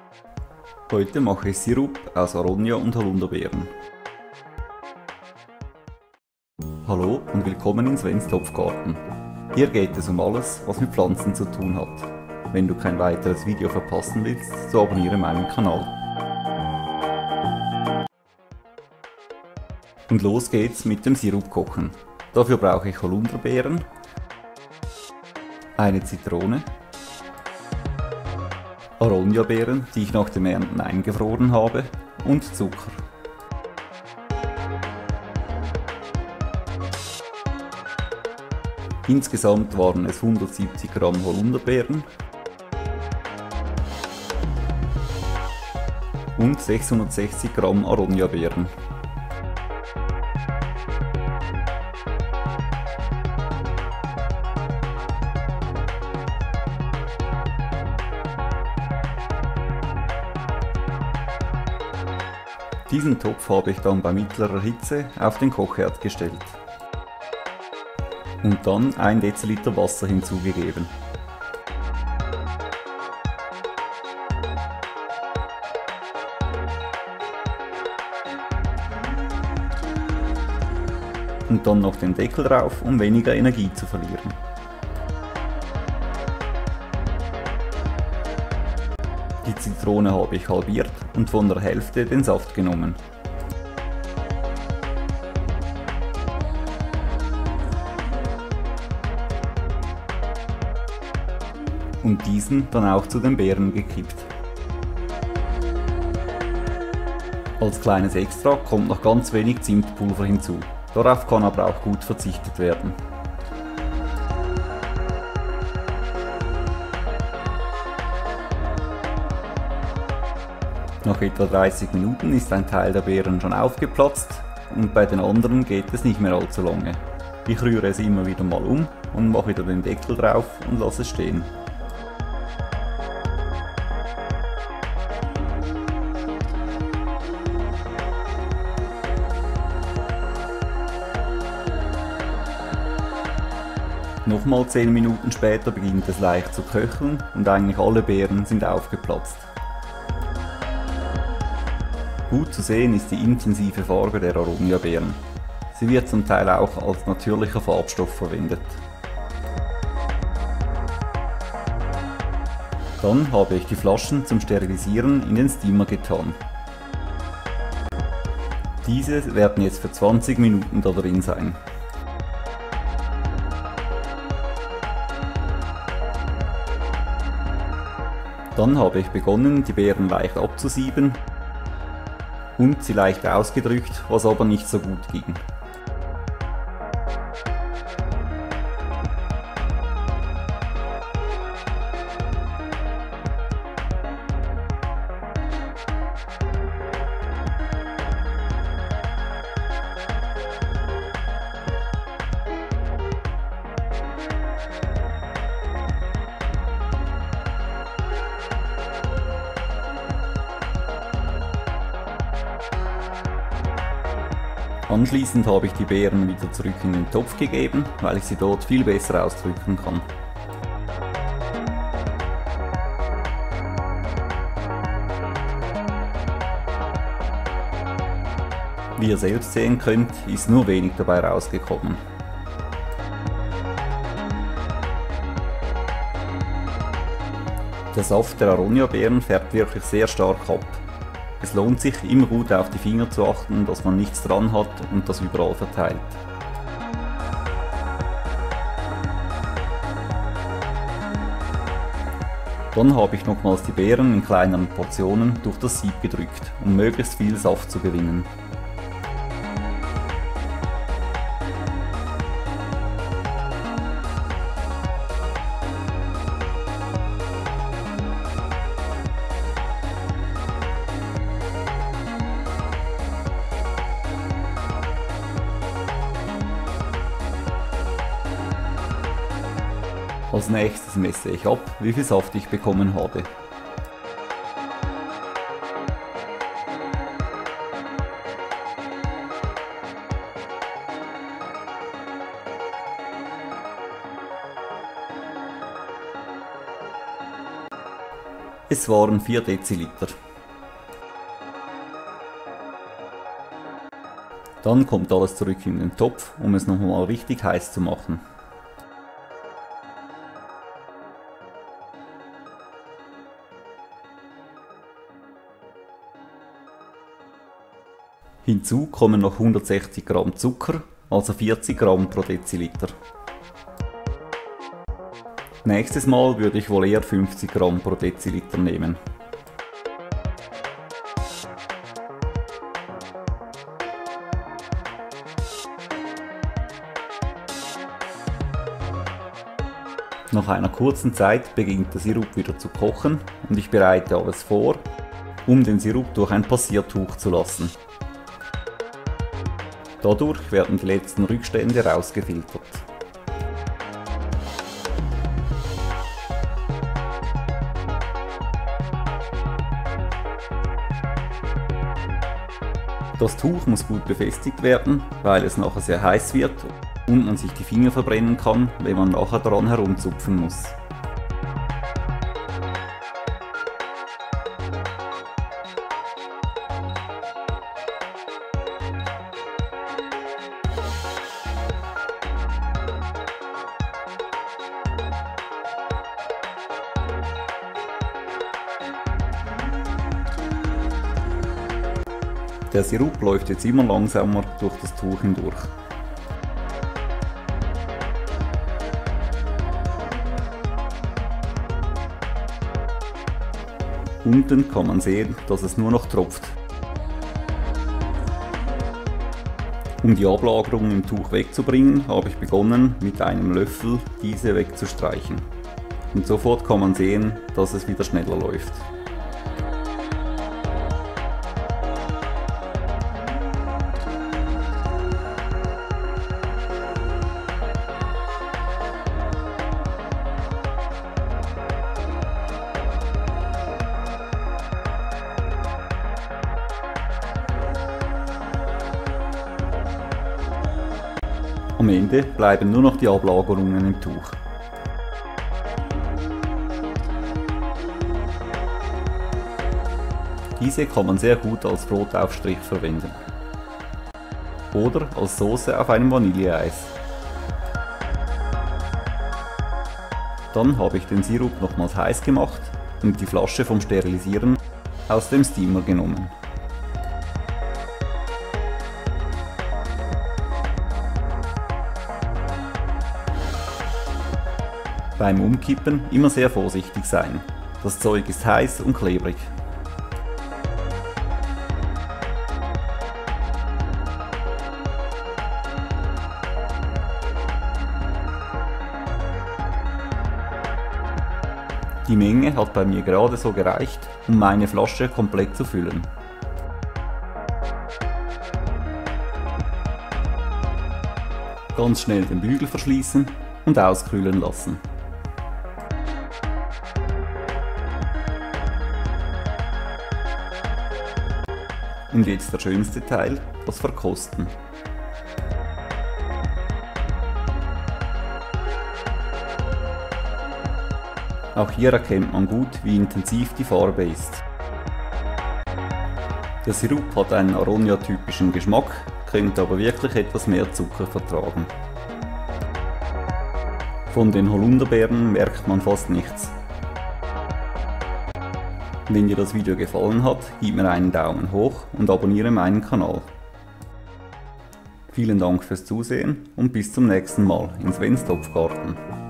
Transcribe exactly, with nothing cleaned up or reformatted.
Heute mache ich Sirup aus Aronia und Holunderbeeren. Hallo und willkommen in Svens Topfgarten. Hier geht es um alles, was mit Pflanzen zu tun hat. Wenn du kein weiteres Video verpassen willst, so abonniere meinen Kanal. Und los geht's mit dem Sirup kochen. Dafür brauche ich Holunderbeeren, eine Zitrone, Aronia-Beeren, die ich nach dem Ernten eingefroren habe, und Zucker. Insgesamt waren es hundertsiebzig Gramm Holunderbeeren und sechshundertsechzig Gramm Aronia-Beeren. Diesen Topf habe ich dann bei mittlerer Hitze auf den Kochherd gestellt und dann ein Deziliter Wasser hinzugegeben. Und dann noch den Deckel drauf, um weniger Energie zu verlieren. Die Zitrone habe ich halbiert und von der Hälfte den Saft genommen. Und diesen dann auch zu den Beeren gekippt. Als kleines Extra kommt noch ganz wenig Zimtpulver hinzu. Darauf kann aber auch gut verzichtet werden. Nach etwa dreißig Minuten ist ein Teil der Beeren schon aufgeplatzt und bei den anderen geht es nicht mehr allzu lange. Ich rühre es immer wieder mal um und mache wieder den Deckel drauf und lasse es stehen. Nochmal zehn Minuten später beginnt es leicht zu köcheln und eigentlich alle Beeren sind aufgeplatzt. Gut zu sehen ist die intensive Farbe der Aronia-Beeren. Sie wird zum Teil auch als natürlicher Farbstoff verwendet. Dann habe ich die Flaschen zum Sterilisieren in den Steamer getan. Diese werden jetzt für zwanzig Minuten da drin sein. Dann habe ich begonnen, die Beeren leicht abzusieben und sie leicht ausgedrückt, was aber nicht so gut ging. Anschließend habe ich die Beeren wieder zurück in den Topf gegeben, weil ich sie dort viel besser ausdrücken kann. Wie ihr selbst sehen könnt, ist nur wenig dabei rausgekommen. Der Saft der Aronia-Beeren färbt wirklich sehr stark ab. Es lohnt sich, immer gut auf die Finger zu achten, dass man nichts dran hat und das überall verteilt. Dann habe ich nochmals die Beeren in kleineren Portionen durch das Sieb gedrückt, um möglichst viel Saft zu gewinnen. Als nächstes messe ich ab, wie viel Saft ich bekommen habe. Es waren vier Deziliter. Dann kommt alles zurück in den Topf, um es nochmal richtig heiß zu machen. Hinzu kommen noch hundertsechzig Gramm Zucker, also vierzig Gramm pro Deziliter. Nächstes Mal würde ich wohl eher fünfzig Gramm pro Deziliter nehmen. Nach einer kurzen Zeit beginnt der Sirup wieder zu kochen und ich bereite alles vor, um den Sirup durch ein Passiertuch zu lassen. Dadurch werden die letzten Rückstände rausgefiltert. Das Tuch muss gut befestigt werden, weil es nachher sehr heiß wird und man sich die Finger verbrennen kann, wenn man nachher daran herumzupfen muss. Der Sirup läuft jetzt immer langsamer durch das Tuch hindurch. Unten kann man sehen, dass es nur noch tropft. Um die Ablagerung im Tuch wegzubringen, habe ich begonnen, mit einem Löffel diese wegzustreichen. Und sofort kann man sehen, dass es wieder schneller läuft. Am Ende bleiben nur noch die Ablagerungen im Tuch. Diese kann man sehr gut als Brotaufstrich verwenden. Oder als Soße auf einem Vanilleeis. Dann habe ich den Sirup nochmals heiß gemacht und die Flasche vom Sterilisieren aus dem Steamer genommen. Beim Umkippen immer sehr vorsichtig sein. Das Zeug ist heiß und klebrig. Die Menge hat bei mir gerade so gereicht, um meine Flasche komplett zu füllen. Ganz schnell den Bügel verschließen und auskühlen lassen. Und jetzt der schönste Teil, das Verkosten. Auch hier erkennt man gut, wie intensiv die Farbe ist. Der Sirup hat einen Aronia-typischen Geschmack, könnte aber wirklich etwas mehr Zucker vertragen. Von den Holunderbeeren merkt man fast nichts. Wenn dir das Video gefallen hat, gib mir einen Daumen hoch und abonniere meinen Kanal. Vielen Dank fürs Zusehen und bis zum nächsten Mal in Svens Topfgarten.